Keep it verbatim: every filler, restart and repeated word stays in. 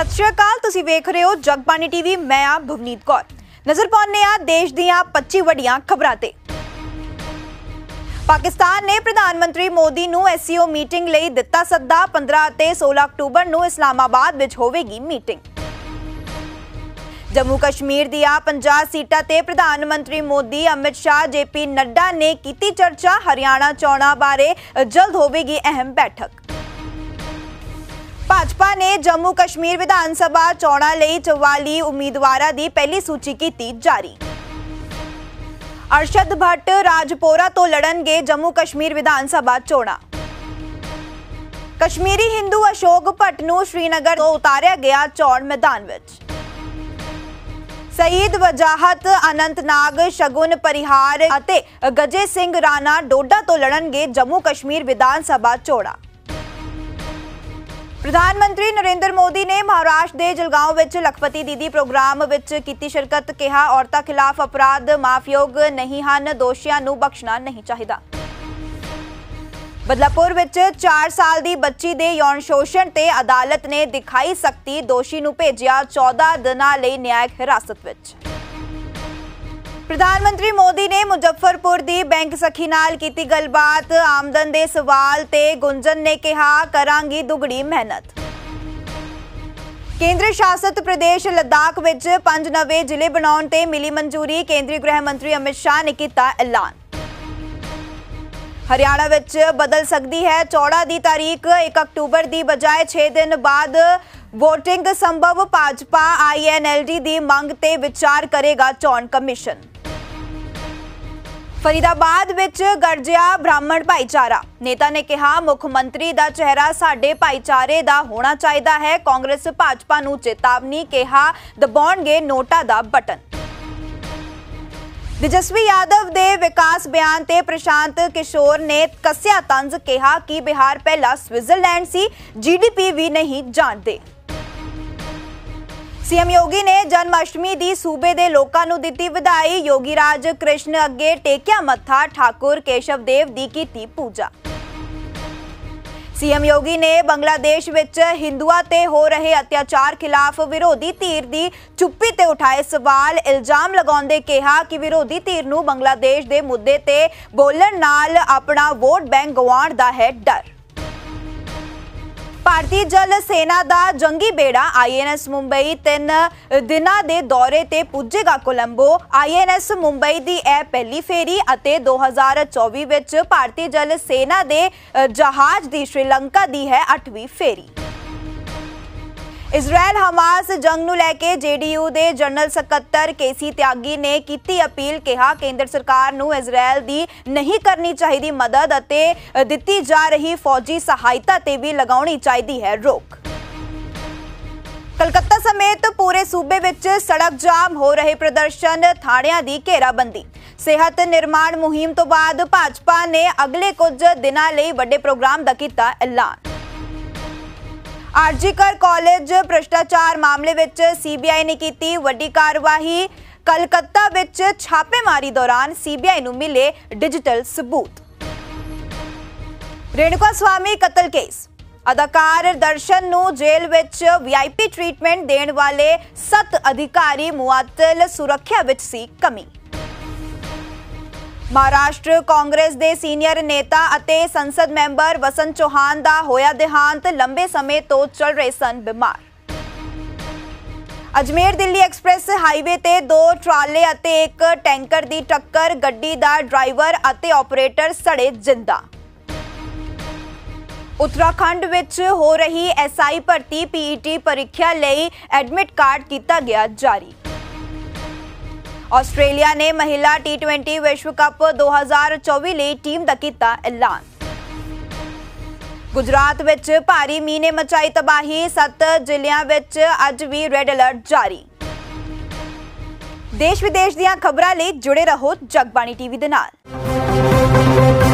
सत श्री अकाल, तुसीं वेख रहे हो जगबानी टीवी। मैं आ भवनीत कौर। नजर पाउने आ देश दीआं पच्ची वड्डियां खबरां ते। पाकिस्तान ने प्रधानमंत्री मोदी नूं एससीओ मीटिंग लई दित्ता सद्दा। पंद्रह ते सोलह अक्टूबर नूं इस्लामाबाद विच होवेगी मीटिंग। जम्मू कश्मीर दीआं पचास सीटां ते प्रधानमंत्री मोदी, अमित शाह, जेपी नड्डा ने कीती चर्चा। हरियाणा चोणां बारे जल्द होवेगी अहम बैठक। भाजपा ने जम्मू कश्मीर विधान सभा चोणां लई चौवाली उम्मीदवारां दी पहली सूची कीती जारी। अरशद भट्ट राजपोरा तो लड़नगे जम्मू कश्मीर विधान सभा चोणां। कश्मीरी हिंदू अशोक भट्ट नूं श्रीनगर तो उतारिया गया चोण मैदान विच। शहीद वजाहत अनंतनाग, शगुन परिहार अते गजे सिंह राणा डोडा तो लड़नगे जम्मू कश्मीर विधान सभा चोणां। प्रधानमंत्री नरेंद्र मोदी ने महाराष्ट्र के जलगांव विच लखपति दीदी प्रोग्राम विच कीती शिरकत। कहा औरतां खिलाफ अपराध माफयोग नहीं हन, दोषियां नूं बख्शना नहीं चाहिदा। बदलापुर विच चार साल दी बच्ची दे यौन शोषण ते अदालत ने दिखाई सख्ती। दोषी नूं भेजिया चौदह दिनां लई न्यायिक हिरासत विच। प्रधानमंत्री मोदी ने मुजफ्फरपुर दी बैंक सखी नाल कीती गलबात। आमदन दे सवाल ते गुंजन ने कहा करांगी दुगड़ी मेहनत। केंद्र शासित प्रदेश लद्दाख विच पंज नवे जिले बनाउण ते मिली मंजूरी। केंद्रीय गृह मंत्री अमित शाह ने कीता ऐलान। हरियाणा विच बदल सकदी है चौड़ा दी तारीख। एक अक्टूबर दी बजाय छे दिन बाद वोटिंग संभव। भाजपा आई एन एल डी दी मंग ते विचार करेगा चोण कमीशन। फरीदाबाद विच गरजिया ब्राह्मण भाईचारा। नेता ने कहा मुख्यमंत्री दा चेहरा साडे भाईचारे दा होना चाहिदा है। कांग्रेस भाजपा नूं चेतावनी। कहा दबाउणगे नोटा दा बटन। तेजस्वी यादव दे विकास बयान ते प्रशांत किशोर ने कस्या तंज। कहा कि बिहार पहला स्विट्जरलैंड सी, जीडीपी भी नहीं जानते। सीएम योगी ने जन्माष्टमी दी सूबे दे लोकां नूं दित्ती वधाई। योगी राज कृष्ण अगे टेकिया मत्था। ठाकुर केशव देव दी कीती पूजा। सीएम योगी ने बांग्लादेश विच हिंदुआं ते हो रहे अत्याचार खिलाफ विरोधी धीर दी चुप्पी ते उठाए सवाल। इल्जाम लगाउंदे कहा कि विरोधी धीर नूं बांग्लादेश दे मुद्दे ते बोलण नाल अपना वोट बैंक गवाउण दा है डर। भारतीय जल सेना दा जंगी बेड़ा आईएनएस मुंबई तीन दिनां दे दौरे ते पुजेगा कोलंबो। आईएनएस मुंबई दी ए पहली फेरी अते दो हज़ार चौबीस विच भारतीय जल सेना दे जहाज दी श्रीलंका दी है अठवीं फेरी। इजराइल हमास जंग नूं लैके जेडीयू दे जनरल सकत्तर केसी त्यागी ने कीती अपील। कहा केंद्र सरकार नूं इजराइल दी नहीं करनी चाहिदी मदद अते दित्ती जा रही फौजी सहायता ते भी लगाउणी चाहिदी है रोक। कलकत्ता समेत पूरे सूबे विच सड़क जाम, हो रहे प्रदर्शन, थाणियां दी घेराबंदी। सेहत निर्माण मुहिम तो बाद भाजपा ने अगले कुछ दिनां लई वड्डे प्रोग्राम दा कीता ऐलान। आरजीकर कॉलेज भ्रष्टाचार मामले विच सीबीआई ने कीती वड्डी कार्रवाई। कलकत्ता विच छापेमारी दौरान सीबीआई नूं मिले डिजिटल सबूत। रेणुका स्वामी कतल केस। अदाकार दर्शन नूं जेल विच वीआईपी ट्रीटमेंट देण वाले सत्त अधिकारी मुअत्तल। सुरक्षा विच सी कमी। महाराष्ट्र कांग्रेस दे सीनियर नेता अते संसद मैंबर वसंत चौहान दा होया देहांत। लंबे समय तो चल रहे सन बीमार। अजमेर दिल्ली एक्सप्रेस हाईवे ते दो ट्राले अते एक टैंकर दी टक्कर। गड्डी दा ड्राइवर अते ऑपरेटर सड़े जिंदा। उत्तराखंड विच हो रही एसआई भर्ती। पीईटी परीक्षा लई एडमिट कार्ड कीता गया जारी। ऑस्ट्रेलिया ने महिला टी ट्वेंटी विश्व कप दो हज़ार चौबीस ਲਈ टीम ਦਾ ਕੀਤਾ ਐਲਾਨ। गुजरात विच भारी मींह ने मचाई तबाही। सत्त ਜ਼ਿਲ੍ਹਿਆਂ विच ਅੱਜ ਵੀ ਰੈੱਡ ਅਲਰਟ ਜਾਰੀ। देश विदेश ਦੀਆਂ ਖਬਰਾਂ ਲਈ ਜੁੜੇ ਰਹੋ ਜਗਬਾਣੀ ਟੀਵੀ ਦੇ ਨਾਲ।